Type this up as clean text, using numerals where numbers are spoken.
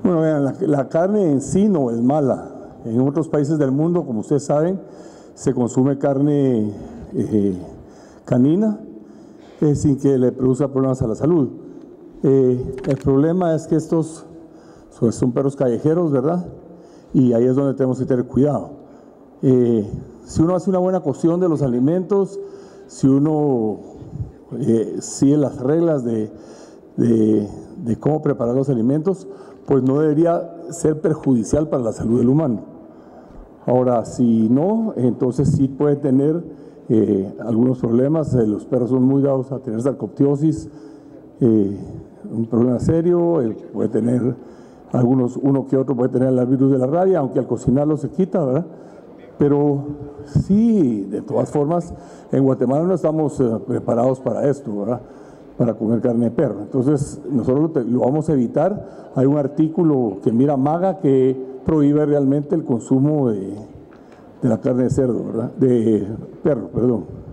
Bueno, vean, la carne en sí no es mala. En otros países del mundo, como ustedes saben, se consume carne canina sin que le produzca problemas a la salud. El problema es que estos son perros callejeros, ¿verdad? Y ahí es donde tenemos que tener cuidado. Si uno hace una buena cocción de los alimentos, si uno sigue las reglas de cómo preparar los alimentos, pues no debería ser perjudicial para la salud del humano. Ahora, si no, entonces sí puede tener algunos problemas. Los perros son muy dados a tener sarcoptiosis, un problema serio, puede tener uno que otro puede tener el virus de la rabia, aunque al cocinarlo se quita, ¿verdad? Pero sí, de todas formas, en Guatemala no estamos preparados para esto, ¿verdad? Para comer carne de perro. Entonces, nosotros lo vamos a evitar. Hay un artículo que mira MAGA que prohíbe realmente el consumo de la carne de cerdo, ¿verdad? De perro, perdón.